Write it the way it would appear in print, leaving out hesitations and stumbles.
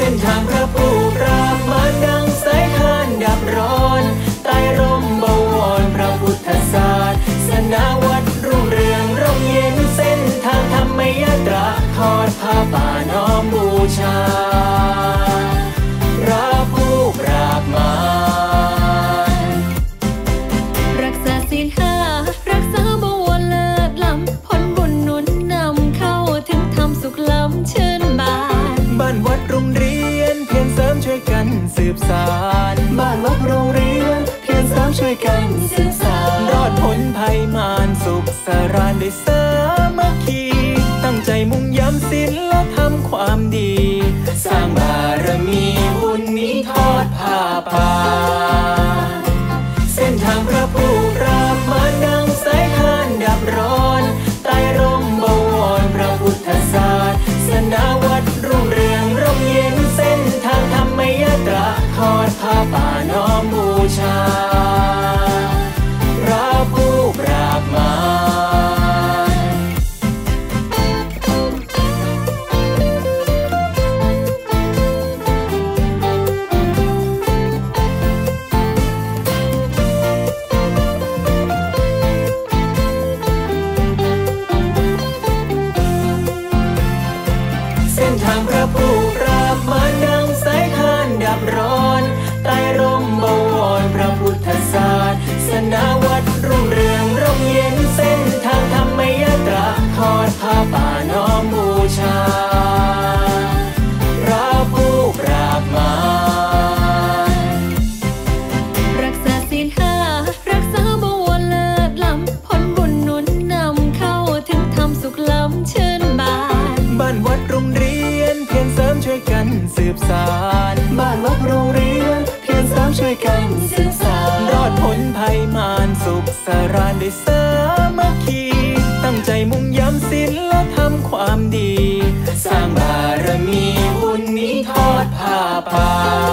นทางพระผู้ปราบมารดังสายทานดับร้อนใต้ร่มบวรพระพุทธศาสนาวัดรุ่งเรืองร่มเย็นเส้นทางธรรมยตราทอดผ้าป่าน้อมบูชาพระผู้ปราบมารรักษาศีลห้ารักษาบวรเลิศล้ำผลบุญหนุนนำเข้าถึงธรรมสุขล้ำชื่นบานบ้านวัดโรงเรียนเพียรเสริมช่วยกันสืบสานบ้านวัดโรงเรียนเพียรเสริมช่วยกันสืบสานรอดพ้นภัยมารสุขสรานด้วยสามัคคีตั้งใจมุ่งย้ำศีลและทำความดีสร้างบารมีบุญนี้ทอดผ้าป่าเส้นทางพระผู้ปราบมารดังสายทานดับร้อนใต้ร่มบวรพระพุทธศาสนาวัดรุ่งเรืองร่มเย็นเส้นทางธรรมยตราทอดผ้าป่าน้อมบูชาพระผู้ปราบมารเส้นทางพระผู้ปราบมารดังสายทานดับร้อนใต้ร่มบวรพระพุทธศาสนาวัดรุ่งเรืองร่มเย็นเส้นทางธรรมยตราทอดผ้าป่าน้อมบูชาพระผู้ปราบมารรักษาศีลห้ารักษาบวรเลิศล้ำผลบุญหนุนนำเข้าถึงธรรมสุขล้ำชื่นบานบ้านวัดโรงเรียนเพียรเสริมช่วยกันสืบสานบ้านวัดโรงเรียนเพียรเสริมช่วยกันสืบสานรอดพ้นภัยมารสุขสรานด้วยสามัคคีตั้งใจมุ่งย้ำศีลและทำความดีสร้างบารมีบุญนี้ทอดผ้าป่า